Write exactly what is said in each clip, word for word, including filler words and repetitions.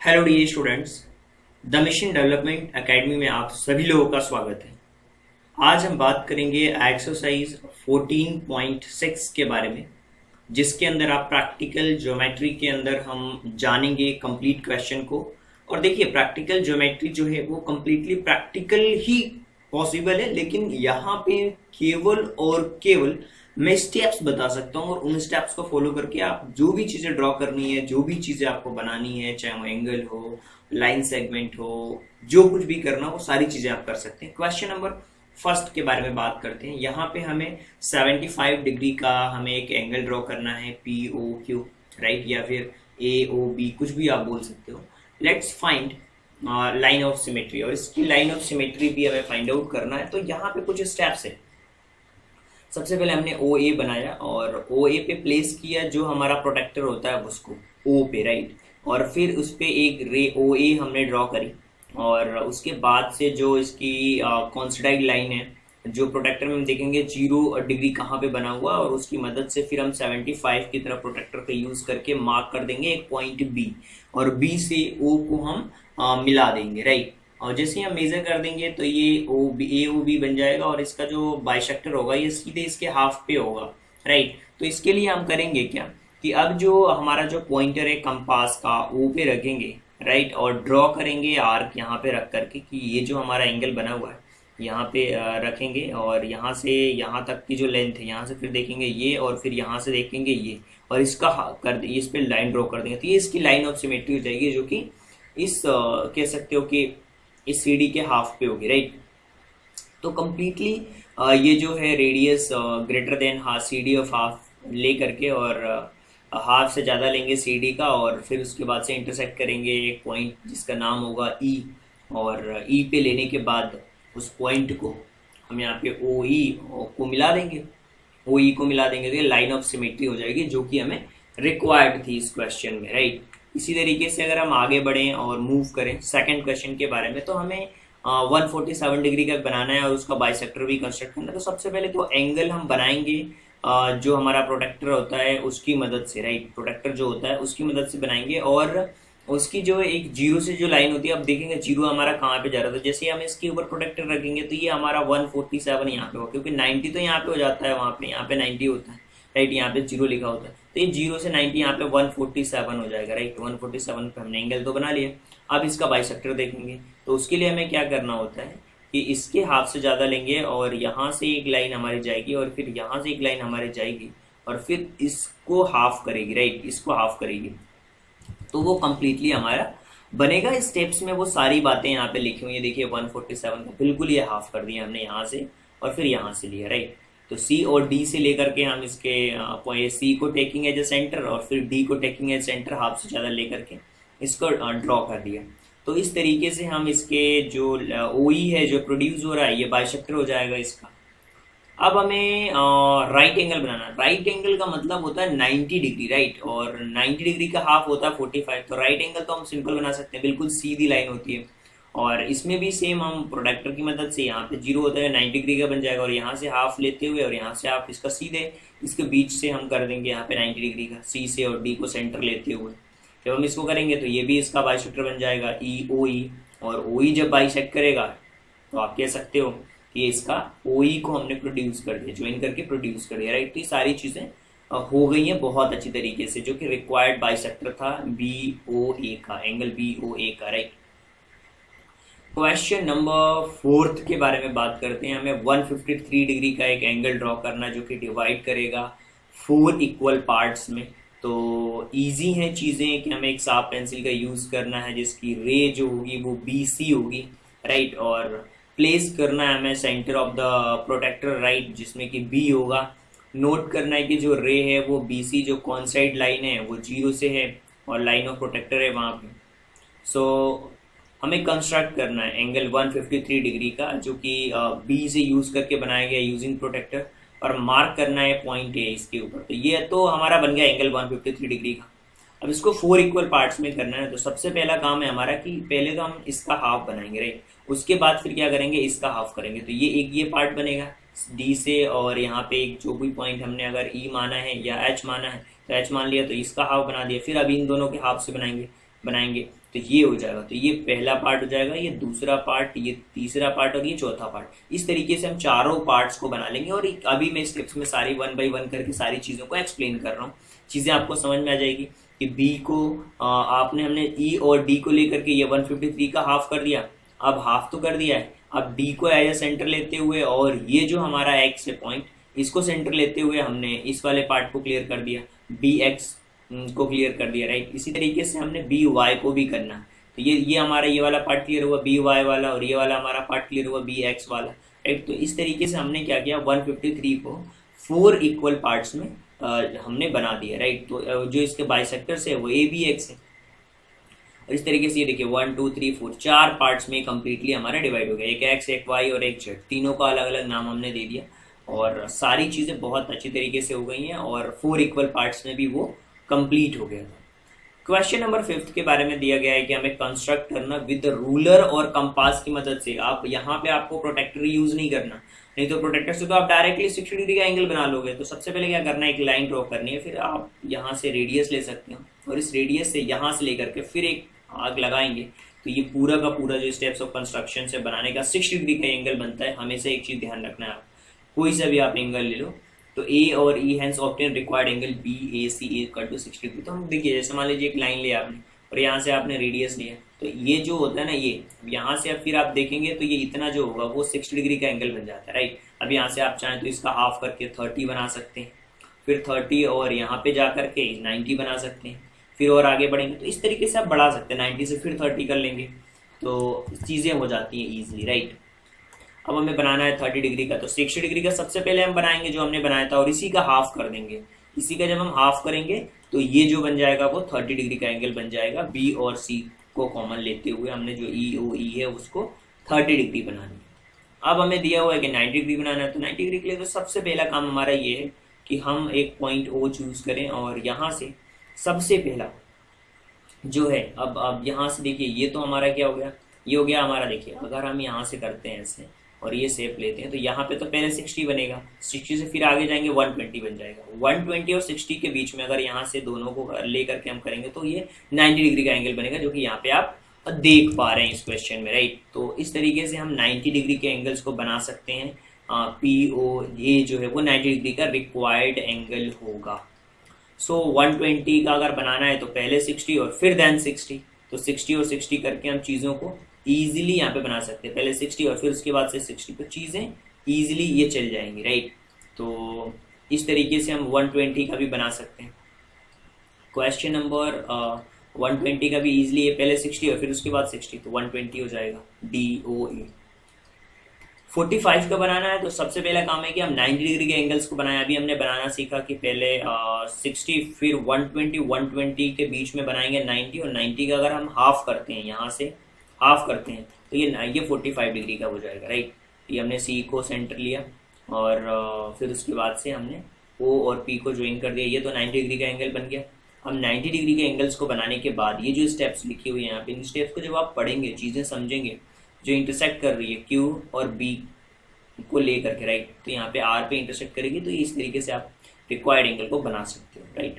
Hello the students, the Mission Development Academy में आप सभी लोगों का स्वागत है। आज हम बात करेंगे एक्सरसाइज फोर्टीन पॉइंट सिक्स के बारे में, जिसके अंदर आप प्रैक्टिकल ज्योमेट्री के अंदर हम जानेंगे कंप्लीट क्वेश्चन को। और देखिए, प्रैक्टिकल ज्योमेट्री जो है वो कंप्लीटली प्रैक्टिकल ही पॉसिबल है, लेकिन यहाँ पे केवल और केवल मैं स्टेप्स बता सकता हूँ और उन स्टेप्स को फॉलो करके आप जो भी चीजें ड्रॉ करनी है, जो भी चीजें आपको बनानी है, चाहे वो एंगल हो, लाइन सेगमेंट हो, जो कुछ भी करना हो, वो सारी चीजें आप कर सकते हैं। क्वेश्चन नंबर फर्स्ट के बारे में बात करते हैं। यहाँ पे हमें सेवेंटी फाइव डिग्री का हमें एक एंगल ड्रॉ करना है, पी ओ क्यू, राइट, या फिर ए ओ बी, कुछ भी आप बोल सकते हो। Let's find line of symmetry, और इसकी लाइन ऑफ सिमेट्री भी हमें फाइंड आउट करना है। तो यहाँ पे कुछ स्टेप्स है। सबसे पहले हमने ओ ए बनाया और ओ ए पे प्लेस किया जो हमारा प्रोटेक्टर होता है उसको ओ पे, राइट, और फिर उस पे एक रे ओ ए हमने ड्रॉ करी, और उसके बाद से जो इसकी कॉन्सिडाइड लाइन है, जो प्रोटेक्टर में हम देखेंगे जीरो डिग्री कहाँ पे बना हुआ, और उसकी मदद से फिर हम सेवेंटी फाइव की तरफ प्रोटेक्टर का यूज करके मार्क कर देंगे एक पॉइंट बी, और बी से ओ को हम आ, मिला देंगे, राइट। और जैसे हम मेजर कर देंगे तो ये ओ बी ए ओ बी बन जाएगा, और इसका जो बाइसेक्टर होगा ये सीधे इसके हाफ पे होगा, राइट। तो इसके लिए हम करेंगे क्या कि अब जो हमारा जो पॉइंटर है कंपास का ओ पे रखेंगे, राइट, और ड्रॉ करेंगे आर्क यहाँ पे रख करके कि ये जो हमारा एंगल बना हुआ है यहाँ पे रखेंगे, और यहाँ से यहाँ तक की जो लेंथ है, यहाँ से फिर देखेंगे ये, और फिर यहाँ से देखेंगे ये, और इसका कर इस पे लाइन ड्रॉ कर देंगे। तो ये इसकी लाइन ऑफ सिमेट्री हो जाएगी, जो कि इस कह सकते हो कि इस सीडी के हाफ पे होगी, राइट। तो कंप्लीटली ये जो है radius greater than half CD of half ले करके, और हाफ से ज़्यादा लेंगे सीडी का, और फिर उसके बाद से इंटरसेक्ट करेंगे एक पॉइंट जिसका नाम होगा ई, और ई पे लेने के बाद उस पॉइंट को हम यहाँ पे ओ ई को मिला देंगे, ओ ई को मिला देंगे तो लाइन ऑफ सिमेट्री हो जाएगी, जो कि हमें रिक्वायर्ड थी इस क्वेश्चन में, राइट। इसी तरीके से अगर हम आगे बढ़ें और मूव करें सेकंड क्वेश्चन के बारे में, तो हमें वन फोर्टी सेवन डिग्री का बनाना है और उसका बाइसेक्टर भी कंस्ट्रक्ट करना है। तो सबसे पहले तो एंगल हम बनाएंगे uh, जो हमारा प्रोटेक्टर होता है उसकी मदद से, राइट, प्रोटेक्टर जो होता है उसकी मदद से बनाएंगे, और उसकी जो एक जीरो से जो लाइन होती है, अब देखेंगे जीरो हमारा कहाँ पे जा रहा है। तो जैसे हम इसके ऊपर प्रोटेक्टर रखेंगे तो ये हमारा वन फोर्टी सेवन यहाँ पे होगा, क्योंकि नाइन्टी तो यहाँ पे हो जाता है, वहाँ पे यहाँ पे नाइन्टी होता है, राइट, यहाँ पे जीरो लिखा होता है। तो ये जीरो से नाइन्टी यहाँ पे वन फोर्टी सेवन हो जाएगा, राइट। वन फोर्टी सेवन पे हमने एंगल तो बना लिया। अब इसका बाइसेक्टर देखेंगे तो उसके लिए हमें क्या करना होता है कि इसके हाफ से ज़्यादा लेंगे, और यहाँ से एक लाइन हमारी जाएगी, और फिर यहाँ से एक लाइन हमारी जाएगी, और फिर इसको हाफ करेगी, राइट, इसको हाफ करेगी, तो वो कंप्लीटली हमारा बनेगा। स्टेप्स में वो सारी बातें यहाँ पे लिखी हुई है। देखिए वन फोर्टी सेवन को बिल्कुल ये हाफ कर दिया हमने यहाँ से, और फिर यहाँ से लिया, राइट। तो सी और डी से लेकर के हम इसके सी को टेकिंग एज ए सेंटर, और फिर डी को टेकिंग एज सेंटर, हाफ से ज़्यादा लेकर के इसको ड्रॉ कर दिया। तो इस तरीके से हम इसके जो ओ ई है जो प्रोड्यूस हो रहा है, ये बाइसेक्टर हो जाएगा इसका। अब हमें राइट एंगल बनाना। राइट एंगल का मतलब होता है नाइन्टी डिग्री, राइट, और नाइन्टी डिग्री का हाफ होता है फोर्टी फाइव। तो राइट एंगल तो हम सिंपल बना सकते हैं, बिल्कुल सीधी लाइन होती है, और इसमें भी सेम हम प्रोडक्टर की मदद से, यहाँ पे जीरो होता है नाइन्टी डिग्री का बन जाएगा, और यहाँ से हाफ लेते हुए और यहाँ से आप इसका सीधे इसके बीच से हम कर देंगे यहाँ पे नाइन्टी डिग्री का, सी से और डी को सेंटर लेते हुए जब हम इसको करेंगे तो ये भी इसका बाइसेक्टर बन जाएगा ई ओ ई, और ओ ई जब बाइसेक्ट करेगा तो आप कह सकते हो कि इसका ओ ई को हमने प्रोड्यूस कर दिया, ज्वाइन करके प्रोड्यूस कर दिया, राइट। तो ये सारी चीज़ें हो गई हैं बहुत अच्छी तरीके से, जो कि रिक्वायर्ड बाइसेक्टर था बी ओ ए का, एंगल बी ओ ए का, राइट। क्वेश्चन नंबर फोर्थ के बारे में बात करते हैं। हमें वन फिफ्टी थ्री डिग्री का एक एंगल ड्रॉ करना, जो कि डिवाइड करेगा फोर इक्वल पार्ट्स में। तो इजी हैं चीज़ें कि हमें एक साफ पेंसिल का यूज़ करना है, जिसकी रे जो होगी वो बी सी होगी, राइट, और प्लेस करना है हमें center of the protector, right, जिसमें कि बी होगा। नोट करना है कि जो रे है वो बी सी जो कॉन्साइड लाइन है वो जीरो से है, और लाइन ऑफ प्रोटेक्टर है वहाँ पे। सो so, हमें कंस्ट्रक्ट करना है angle one fifty three degree का, जो कि बी से यूज करके बनाया गया यूजिंग प्रोटेक्टर, और मार्क करना है पॉइंट ए इसके ऊपर। तो ये तो हमारा बन गया angle one fifty three degree का। अब इसको फोर इक्वल पार्ट्स में करना है। तो सबसे पहला काम है हमारा कि पहले तो हम इसका हाफ बनाएंगे, राइट, उसके बाद फिर क्या करेंगे, इसका हाफ करेंगे। तो ये एक ये पार्ट बनेगा डी से, और यहाँ पे एक जो भी पॉइंट हमने अगर ई माना है या एच माना है तो एच मान लिया, तो इसका हाफ बना दिया। फिर अभी इन दोनों के हाफ से बनाएंगे, बनाएंगे तो ये हो जाएगा। तो ये पहला पार्ट हो जाएगा, ये दूसरा पार्ट, ये तीसरा पार्ट और ये चौथा पार्ट। इस तरीके से हम चारों पार्ट्स को बना लेंगे और अभी मैं स्टेप्स में सारी वन बाई वन करके सारी चीज़ों को एक्सप्लेन कर रहा हूँ, चीज़ें आपको समझ में आ जाएगी कि बी को आ, आपने हमने ई और डी को लेकर के ये वन फिफ्टी थ्री का हाफ कर दिया, अब हाफ तो कर दिया है, अब डी को एज ए सेंटर लेते हुए और ये जो हमारा एक्स है पॉइंट, इसको सेंटर लेते हुए हमने इस वाले पार्ट को क्लियर कर दिया, बी एक्स को क्लियर कर दिया, राइट। इसी तरीके से हमने बी वाई को भी करना। तो ये ये हमारा ये वाला पार्ट क्लियर हुआ बी वाई वाला, और ये वाला हमारा पार्ट क्लियर हुआ बी एक्स वाला, राइट। तो इस तरीके से हमने क्या किया, वन फिफ्टी थ्री को फोर इक्वल पार्ट्स में आ, हमने बना दिया, राइट। तो जो इसके बाइसेक्टर्स है वो ए बी एक्स है, और इस तरीके से ये देखिए वन टू थ्री फोर चार पार्ट्स में कंप्लीटली हमारा डिवाइड हो गया, एक एक्स एक वाई और एक जेड, तीनों का अलग अलग नाम हमने दे दिया और सारी चीज़ें बहुत अच्छी तरीके से हो गई हैं और फोर इक्वल पार्ट्स में भी वो कंप्लीट हो गया था। क्वेश्चन नंबर फिफ्थ के बारे में दिया गया है कि हमें कंस्ट्रक्ट करना विद रूलर और कंपास की मदद से। आप यहाँ पे आपको प्रोटेक्टर यूज नहीं करना, नहीं तो प्रोटेक्टर से तो आप डायरेक्टली सिक्सटी डिग्री का एंगल बना लोगे। तो सबसे पहले क्या करना है, एक लाइन ड्रॉ करनी है, फिर आप यहाँ से रेडियस ले सकते हो और इस रेडियस से यहाँ से लेकर के फिर एक आग लगाएंगे तो ये पूरा का पूरा जो स्टेप्स ऑफ कंस्ट्रक्शन से बनाने का सिक्सटी डिग्री का एंगल बनता है। हमेशा एक चीज ध्यान रखना है, आप कोई सा भी आप एंगल ले लो तो ए और E hence obtain required angle B A C equal to sixty degree. तो हम देखिए जैसे मान लीजिए एक लाइन लिया आपने और यहाँ से आपने रेडियस लिया, तो ये जो होता है ना, ये यहाँ से अब फिर आप देखेंगे तो ये इतना जो होगा वो सिक्सटी डिग्री का एंगल बन जाता है, राइट। अब यहाँ से आप चाहें तो इसका हाफ करके थर्टी बना सकते हैं, फिर थर्टी और यहाँ पे जा करके नाइन्टी बना सकते हैं, फिर और आगे बढ़ेंगे तो इस तरीके से आप बढ़ा सकते हैं, नाइन्टी से फिर थर्टी कर लेंगे तो चीज़ें हो जाती हैं ईजिली, राइट। अब हमें बनाना है थर्टी डिग्री का, तो सिक्सटी डिग्री का सबसे पहले हम बनाएंगे जो हमने बनाया था और इसी का हाफ कर देंगे। इसी का जब हम हाफ करेंगे तो ये जो बन जाएगा वो थर्टी डिग्री का एंगल बन जाएगा। बी और सी को कॉमन लेते हुए हमने जो ई ओ ई है उसको थर्टी डिग्री बनानी है। अब हमें दिया हुआ है कि नाइन्टी डिग्री बनाना है, तो नाइन्टी डिग्री के लिए तो सबसे पहला काम हमारा ये है कि हम एक पॉइंट ओ चूज करें और यहाँ से सबसे पहला जो है, अब अब यहाँ से देखिए ये तो हमारा क्या हो गया, ये हो गया हमारा, देखिए अगर हम यहाँ से करते हैं ऐसे और ये शेप लेते हैं तो यहाँ पे तो पहले सिक्सटी बनेगा, सिक्सटी से फिर आगे जाएंगे वन ट्वेंटी बन जाएगा, वन ट्वेंटी और सिक्सटी के बीच में अगर यहाँ से दोनों को ले करके हम करेंगे तो ये नाइन्टी डिग्री का एंगल बनेगा, जो कि यहाँ पे आप देख पा रहे हैं इस क्वेश्चन में, राइट। तो इस तरीके से हम नाइन्टी डिग्री के एंगल्स को बना सकते हैं। पी ओ ये जो है वो नाइन्टी डिग्री का रिक्वायर्ड एंगल होगा। सो वन ट्वेंटी का अगर बनाना है तो पहले सिक्सटी और फिर देन सिक्सटी, तो सिक्सटी और सिक्सटी करके हम चीज़ों को ईजिली यहाँ पे बना सकते हैं, पहले सिक्सटी और फिर उसके बाद से सिक्सटी, तो चीज़ें ईजिली ये चल जाएंगी, राइट। तो इस तरीके से हम वन ट्वेंटी का भी बना सकते हैं। क्वेश्चन नंबर वन ट्वेंटी का भी ईजिली है, पहले सिक्सटी और फिर उसके बाद सिक्सटी, तो वन ट्वेंटी हो जाएगा D O A. Forty five का बनाना है तो सबसे पहला काम है कि हम नाइन्टी डिग्री के एंगल्स को बनाएं। अभी हमने बनाना सीखा कि पहले सिक्सटी फिर वन ट्वेंटी, वन ट्वेंटी के बीच में बनाएंगे नाइन्टी, और नाइन्टी का अगर हम हाफ करते हैं, यहाँ से हाफ करते हैं तो ये ये फोर्टी फाइव डिग्री का हो जाएगा, राइट। ये हमने सी को सेंटर लिया और uh, फिर उसके बाद से हमने ओ और पी को ज्वाइन कर दिया, ये तो नाइन्टी डिग्री का एंगल बन गया। हम नाइन्टी डिग्री के एंगल्स को बनाने के बाद ये जो स्टेप्स लिखी हुई है यहाँ पे, इन स्टेप्स को जब आप पढ़ेंगे, चीज़ें समझेंगे, जो इंटरसेक्ट कर रही है क्यू और बी को ले करके, राइट, तो यहाँ पे आर पे इंटरसेक्ट करेगी, तो इस तरीके से आप रिक्वायर्ड एंगल को बना सकते हो, राइट।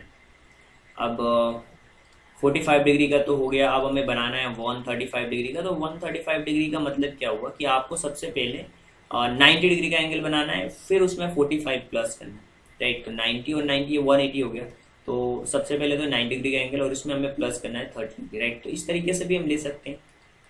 अब फोर्टी फाइव डिग्री का तो हो गया, अब हमें बनाना है वन थर्टी फाइव डिग्री का। तो वन थर्टी फाइव डिग्री का मतलब क्या हुआ कि आपको सबसे पहले नाइन्टी डिग्री का एंगल बनाना है, फिर उसमें फोर्टी फाइव प्लस करना है, राइट। तो नाइन्टी और नाइन्टी वन एटी हो गया, तो सबसे पहले तो नाइन्टी डिग्री का एंगल और इसमें हमें प्लस करना है थर्टी डिग्री, राइट। तो इस तरीके से भी हम ले सकते हैं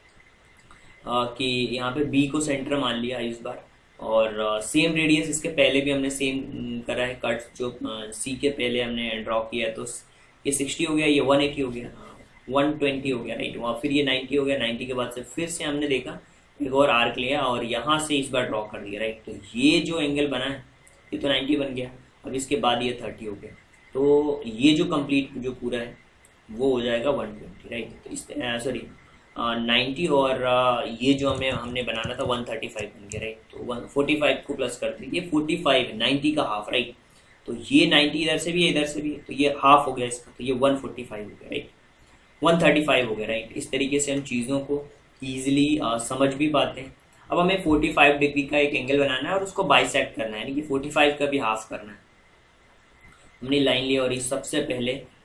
uh, कि यहाँ पे बी को सेंटर मान लिया इस बार, और सेम uh, रेडियस इसके पहले भी हमने सेम करा है कट, जो सी uh, के पहले हमने ड्रॉ किया, तो ये सिक्सटी हो गया, ये वन एटी हो गया, वन ट्वेंटी हो गया, राइट। वहाँ फिर ये नाइन्टी हो गया, नाइन्टी के बाद से फिर से हमने देखा एक और आर्क लिया और यहाँ से इस बार ड्रॉ कर दिया, राइट। तो ये जो एंगल बना है ये तो नाइन्टी बन गया, अब इसके बाद ये थर्टी हो गया, तो ये जो कंप्लीट जो पूरा है वो हो जाएगा वन ट्वेंटी, राइट। तो इस सॉरी नाइन्टी और uh, ये जो हमें हमने बनाना था वन थर्टी फाइव बन गया, राइट। तो वन फोर्टी फाइव को प्लस कर दिए, ये फोर्टी फाइव नाइन्टी का हाफ, राइट। तो ये नाइन्टी इधर से भी है, इधर से भी है, तो ये हाफ हो गया इसका, तो ये वन फोर्टी फाइव हो गया, राइट, वन थर्टी फाइव हो गया, राइट। इस तरीके से हम चीज़ों को ईजिली समझ भी पाते हैं। अब हमें फोर्टी फाइव डिग्री का एक एंगल बनाना है और उसको बाइसेक्ट करना है, यानी कि फोर्टी फाइव का भी हाफ करना है। हमने लाइन लिया और इस सबसे पहले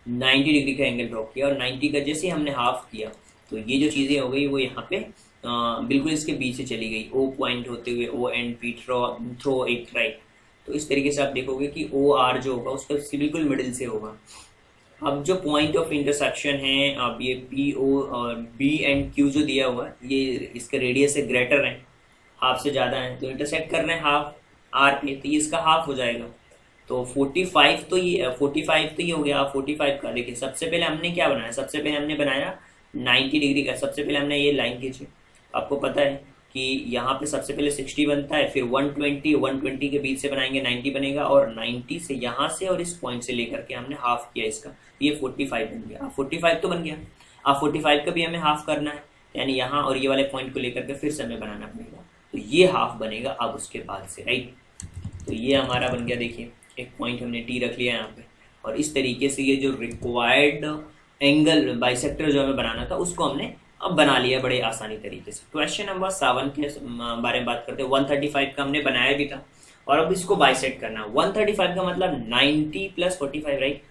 नाइन्टी डिग्री का एंगल ड्रॉ किया और नाइन्टी का जैसे हमने हाफ किया तो ये जो चीज़ें हो गई वो यहाँ पे आ, बिल्कुल इसके बीच से चली गई, ओ पॉइंट होते हुए O and P through through it right. तो इस तरीके से आप देखोगे कि ओ आर जो होगा उसका बिल्कुल मिडिल से होगा। अब जो पॉइंट ऑफ इंटरसेक्शन है, अब ये पी ओ और बी एंड क्यू जो दिया हुआ है ये इसके रेडियस से ग्रेटर है, हाफ से ज़्यादा है, तो इंटरसेक्ट कर रहे हैं हाफ आर पे, तो ये इसका हाफ हो जाएगा। तो पैंतालीस तो ये पैंतालीस तो ये हो गया। पैंतालीस का देखिए सबसे पहले हमने क्या बनाया, सबसे पहले हमने बनाया नब्बे डिग्री का। सबसे पहले हमने ये लाइन खींची, आपको पता है कि यहाँ पे सबसे पहले साठ बनता है, फिर एक सौ बीस एक सौ बीस के बीच से बनाएंगे नब्बे बनेगा, और नब्बे से यहाँ से और इस पॉइंट से लेकर के हमने हाफ किया इसका, ये पैंतालीस बन गया। अब पैंतालीस तो बन गया, अब पैंतालीस का भी हमें हाफ करना है, यानी यहाँ और ये वाले पॉइंट को लेकर के फिर से हमें बनाना पड़ेगा, तो ये हाफ बनेगा अब उसके बाद से राइट। तो ये हमारा बन गया, देखिए एक पॉइंट हमने टी रख लिया यहाँ पे, और इस तरीके से ये जो रिक्वायर्ड एंगल बाइसेक्टर जो हमें बनाना था उसको हमने अब बना लिया बड़े आसानी तरीके से। क्वेश्चन नंबर सेवन के बारे में बात करते हैं। एक सौ पैंतीस का हमने बनाया भी था और अब इसको बाइसेक्ट करना है। एक सौ पैंतीस का मतलब नब्बे प्लस पैंतालीस राइट,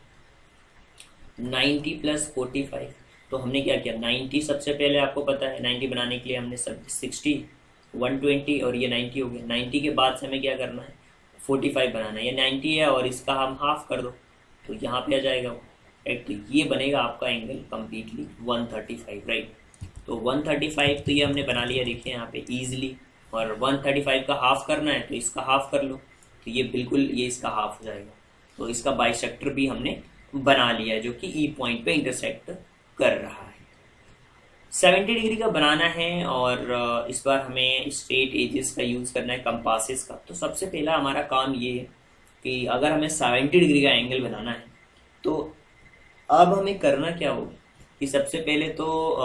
नब्बे प्लस पैंतालीस। तो हमने क्या किया, नब्बे सबसे पहले आपको पता है नब्बे बनाने के लिए हमने सब साठ, एक सौ बीस और ये नब्बे हो गया। नब्बे के बाद से हमें क्या करना है, पैंतालीस बनाना है, ये नब्बे है और इसका हम हाफ कर दो तो यहाँ पे आ जाएगा राइट। तो ये बनेगा आपका एंगल कंप्लीटली एक सौ पैंतीस राइट। तो एक सौ पैंतीस तो ये हमने बना लिया, देखिए यहाँ पे इजीली, और एक सौ पैंतीस का हाफ करना है तो इसका हाफ कर लो, तो ये बिल्कुल ये इसका हाफ हो जाएगा। तो इसका बाइसेक्टर भी हमने बना लिया है जो कि ई पॉइंट पे इंटरसेक्ट कर रहा है। सत्तर डिग्री का बनाना है और इस बार हमें स्ट्रेट एजेस का यूज करना है, कंपासेस का। तो सबसे पहला हमारा काम ये है कि अगर हमें सत्तर डिग्री का एंगल बनाना है तो अब हमें करना क्या होगा कि सबसे पहले तो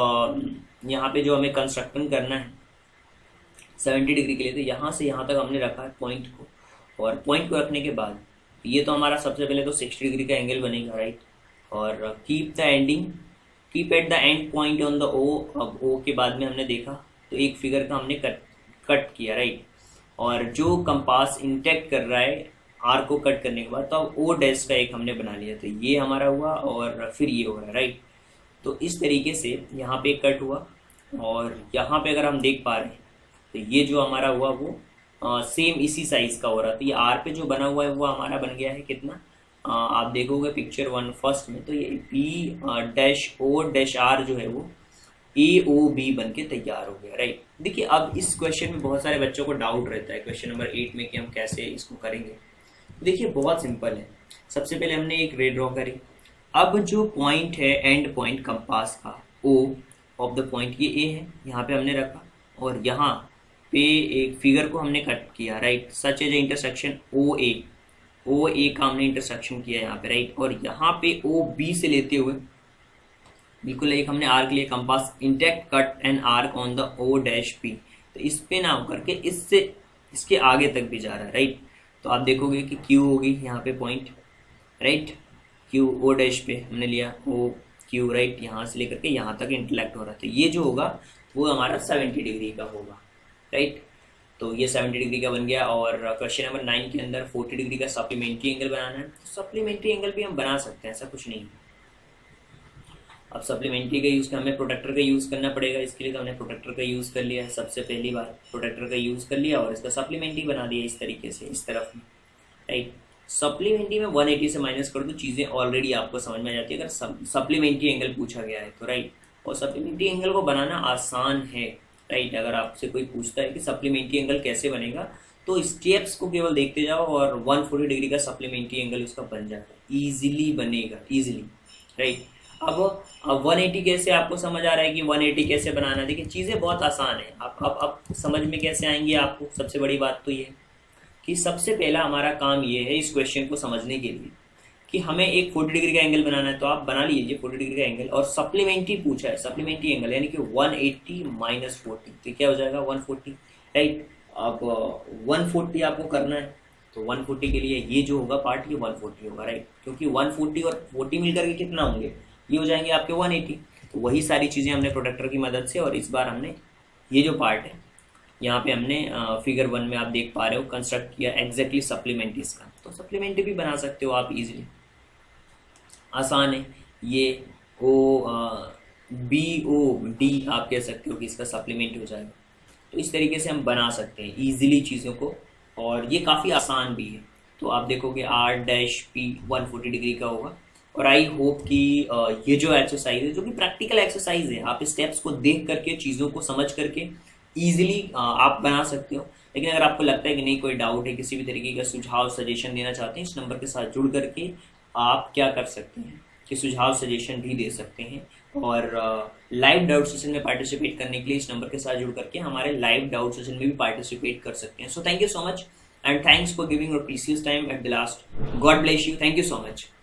यहाँ पे जो हमें कंस्ट्रक्शन करना है सत्तर डिग्री के लिए, तो यहाँ से यहाँ तक हमने रखा है पॉइंट को, और पॉइंट को रखने के बाद ये तो हमारा सबसे पहले तो साठ डिग्री का एंगल बनेगा राइट। और keep the ending keep at the end point on the O. अब ओ के बाद में हमने देखा तो एक फिगर का हमने कट कट किया राइट, और जो कंपास इंटैक्ट कर रहा है आर को कट करने के बाद तो अब ओ डैश का एक हमने बना लिया, तो ये हमारा हुआ और फिर ये हो रहा है राइट। तो इस तरीके से यहाँ पे कट हुआ, और यहाँ पे अगर हम देख पा रहे हैं तो ये जो हमारा हुआ वो आ, सेम इसी साइज का हो रहा। तो ये आर पे जो बना हुआ है वो हमारा बन गया है कितना, आ, आप देखोगे पिक्चर वन फर्स्ट में, तो ये B dash O dash R जो है वो ए ओ बी बन के तैयार हो गया राइट। देखिए अब इस क्वेश्चन में बहुत सारे बच्चों को डाउट रहता है क्वेश्चन नंबर एट में कि हम कैसे इसको करेंगे। देखिए बहुत सिंपल है, सबसे पहले हमने एक रे ड्रॉ करी। अब जो पॉइंट है एंड पॉइंट कंपास का ओ ऑफ द पॉइंट ये ए है, यहाँ पे हमने रखा, और यहाँ पे एक फिगर को हमने कट किया right, such as intersection O A O A का हमने इंटरसेक्शन किया यहाँ पे राइट। और यहाँ पे ओ बी से लेते हुए बिल्कुल एक हमने आर्क लिया, compass intact cut an arc on the O dash P. तो इस पे ना होकर के इससे इसके आगे तक भी जा रहा है राइट। तो आप देखोगे कि क्यू होगी यहाँ पे point right, Q O dash पे हमने लिया ओ क्यू राइट, यहाँ से लेकर के यहाँ तक इंटरलेक्ट हो रहा है। तो ये जो होगा वो हमारा सेवेंटी डिग्री का होगा राइट। तो ये सेवेंटी डिग्री का बन गया। और क्वेश्चन नंबर नाइन के अंदर फोर्टी डिग्री का सप्लीमेंट्री एंगल बनाना है। तो सप्लीमेंट्री एंगल भी हम बना सकते हैं, ऐसा कुछ नहीं है। अब सप्लीमेंट्री का यूज़ हमें प्रोटेक्टर का यूज़ करना पड़ेगा, इसके लिए तो हमने प्रोटेक्टर का यूज़ कर लिया है, सबसे पहली बार प्रोटेक्टर का यूज़ कर लिया और इसका सप्लीमेंट्री बना दिया इस तरीके से इस तरफ में राइट। सप्लीमेंट्री में वन एटी से माइनस कर दो, चीज़ें ऑलरेडी आपको समझ में आ जाती है अगर सप्लीमेंट्री एंगल पूछा गया है तो राइट। और सप्लीमेंट्री एंगल को बनाना आसान है राइट। अगर आपसे कोई पूछता है कि सप्लीमेंट्री एंगल कैसे बनेगा तो स्टेप्स को केवल देखते जाओ और वन फोर्टी डिग्री का सप्लीमेंट्री एंगल उसका बन जाएगा, ईजिली बनेगा ईजिली राइट। अब अब वन एटी कैसे आपको समझ आ रहा है कि वन एटी कैसे बनाना है, देखिए चीज़ें बहुत आसान है। अब अब अब समझ में कैसे आएंगी आपको, सबसे बड़ी बात तो ये कि सबसे पहला हमारा काम ये है इस क्वेश्चन को समझने के लिए कि हमें एक फोर्टी डिग्री का एंगल बनाना है। तो आप बना लीजिए फोर्टी डिग्री का एंगल, और सप्लीमेंट्री पूछा है, सप्लीमेंट्री एंगल यानी कि वन एटी माइनस फोर्टी, तो क्या हो जाएगा वन फोर्टी राइट। अब वन फोर्टी आपको करना है तो वन फोर्टी के लिए ये जो होगा पार्ट ये वन फोर्टी होगा राइट, क्योंकि वन फोर्टी और फोर्टी मिलकर के कितना होंगे, ये हो जाएंगे आपके वन एटी। तो वही सारी चीज़ें हमने प्रोटेक्टर की मदद से, और इस बार हमने ये जो पार्ट है यहाँ पे हमने फिगर वन में आप देख पा रहे हो कंस्ट्रक्ट किया एग्जैक्टली सप्लीमेंट्रीज का। तो सप्लीमेंट्री भी बना सकते हो आप इजीली। आसान है ये। ओ बी ओ डी आप कह सकते हो कि इसका सप्लीमेंट हो जाएगा। तो इस तरीके से हम बना सकते हैं ईजिली चीज़ों को, और ये काफ़ी आसान भी है। तो आप देखोगे R dash P one forty degree का होगा। और आई होप कि ये जो एक्सरसाइज है, जो कि प्रैक्टिकल एक्सरसाइज है, आप स्टेप्स को देख करके, चीज़ों को समझ करके ईजिली आप बना सकते हो। लेकिन अगर आपको लगता है कि नहीं, कोई डाउट है, किसी भी तरीके का सुझाव सजेशन देना चाहते हैं, इस नंबर के साथ जुड़ करके आप क्या कर सकते हैं कि सुझाव सजेशन भी दे सकते हैं। और लाइव डाउट सेशन में पार्टिसिपेट करने के लिए इस नंबर के साथ जुड़ करके हमारे लाइव डाउट सेशन में भी पार्टिसिपेट कर सकते हैं। So thank you so much and thanks for giving your precious time at the last. God bless you. Thank you so much.